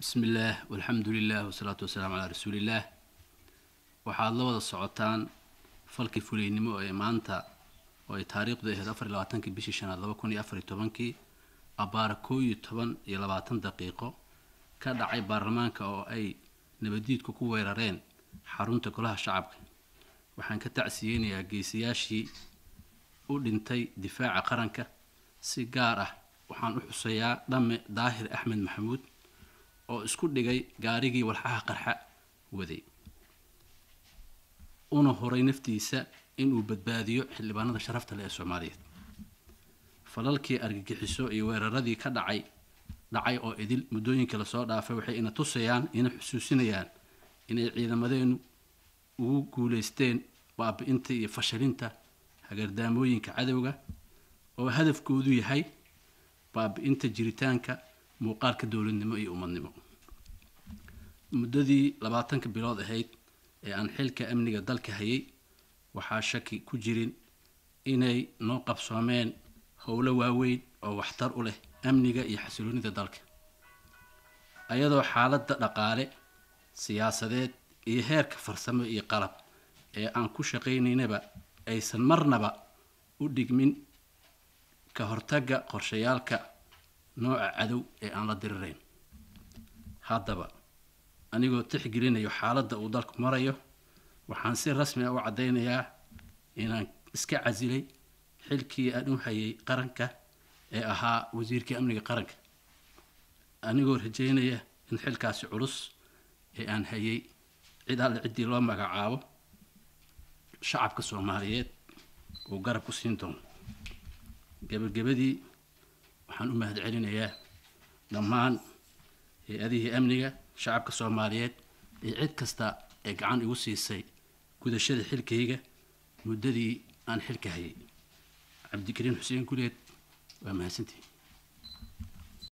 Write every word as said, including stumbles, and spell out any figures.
بسم الله والحمد لله والصلاة والسلام على رسول الله. waxaad la wada socotaan falkii fuliynimo ee maanta oo ay taariikhdu ahayd afar iyo labaatanka bishii shanaad laba kun iyo afar iyo tobankii abaar koob iyo toban iyo labaatan daqiiqo ka dhacay baarlamaanka oo ay nabadiidku ku weerareen xarunta golaha shacabka. waxaan ka tacsiyeenayaa geesiyaashii u dhintay difaaca qaranka. si gaar ah waxaan u xusayaa dhamme daahir axmed maxamuud oo isku dhigay gaarigii walxaha qarxa waday una horay naftiisa inuu badbaadiyo xildhibaanada sharafta leh ee Soomaaliyeed. falalkii argagixiso iyo weeraradii ka dhacay dhacay oo idil muddooyinka la soo dhaafay waxay ina tusayaan ina xusuusinayaan inay ciidamadeenu ugu guuleysteen baabi'inta iyo fashalinta hagardaamooyinka cadawga oo hadafkoodu yahay baabi'inta jiritaanka muuqaalka dawladnimo iyo ummadnimo. muddadii labaatanka bilood ahayd ee aan xilka amniga dalka hayay waxaa shaki ku jirin inay noo qabsoomeen howlo waaweyn oo waxtar u leh amniga iyo xasiloonida dalka, ayadoo xaaladda dhaqaale, siyaasadeed iyo heerka farsamo iyo qalab ee aan ku shaqaynaynaba aysan marnaba u dhigmin ka hortagga qorshayaalka nooca cadow ee aan la dirirayn. haddaba anigoo tixgelinayo xaaladda uu dalku marayo waxaan si rasmi ah u cadeynayaa inaan iska casilay xilkii aan u hayay qaranka ee ahaa wasiirka amniga qaranka, anigoo rajeynaya in xilkaasi culus ee aan hayay cid alle ciddii loo magacaabo shacabka Soomaaliyeed uu garab ku siin doono. gabagabadii waxaan u mahadcelinayaa dhammaan hay-adihii amniga, shacabka Soomaaliyeed iyo cid kasta ee gacan igu siisay gudashada xilkayga muddadii aan xilka hayay. cabdikariin xuseen guleed waa mahadsantihiin.